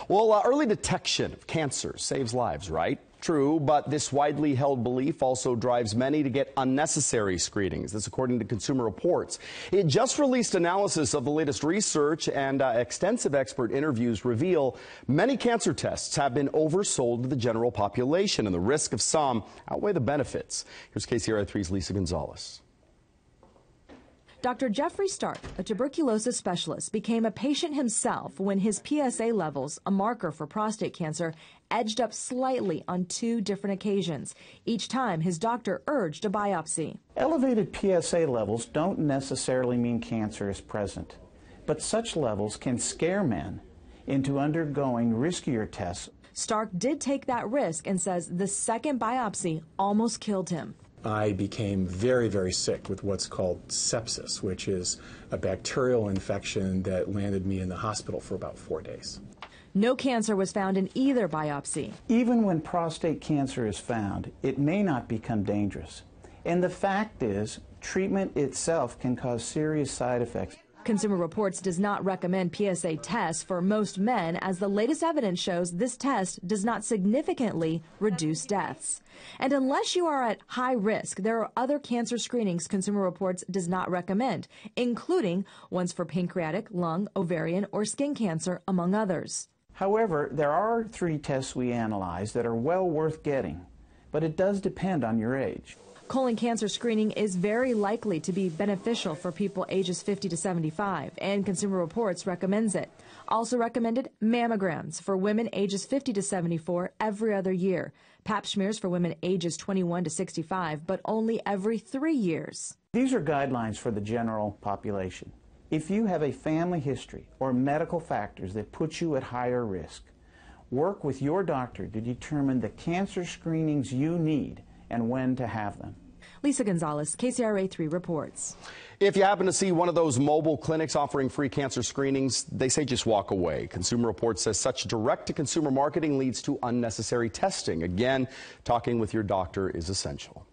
Well, early detection of cancer saves lives, right? True, but this widely held belief also drives many to get unnecessary screenings. This according to Consumer Reports. It just released analysis of the latest research, and extensive expert interviews reveal many cancer tests have been oversold to the general population, and the risk of some outweigh the benefits. Here's KCRA 3's Lisa Gonzalez. Dr. Jeffrey Stark, a tuberculosis specialist, became a patient himself when his PSA levels, a marker for prostate cancer, edged up slightly on 2 different occasions. Each time, his doctor urged a biopsy. Elevated PSA levels don't necessarily mean cancer is present, but such levels can scare men into undergoing riskier tests. Stark did take that risk and says the second biopsy almost killed him. I became very, very sick with what's called sepsis, which is a bacterial infection that landed me in the hospital for about 4 days. No cancer was found in either biopsy. Even when prostate cancer is found, it may not become dangerous. And the fact is, treatment itself can cause serious side effects. Consumer Reports does not recommend PSA tests for most men, as the latest evidence shows this test does not significantly reduce deaths. And unless you are at high risk, there are other cancer screenings Consumer Reports does not recommend, including ones for pancreatic, lung, ovarian, or skin cancer, among others. However, there are 3 tests we analyzed that are well worth getting, but it does depend on your age. Colon cancer screening is very likely to be beneficial for people ages 50 to 75, and Consumer Reports recommends it. Also recommended mammograms for women ages 50 to 74 every other year. Pap smears for women ages 21 to 65, but only every 3 years. These are guidelines for the general population. If you have a family history or medical factors that put you at higher risk, work with your doctor to determine the cancer screenings you need and when to have them. Lisa Gonzalez, KCRA 3 reports. If you happen to see one of those mobile clinics offering free cancer screenings, they say just walk away. Consumer Reports says such direct-to-consumer marketing leads to unnecessary testing. Again, talking with your doctor is essential.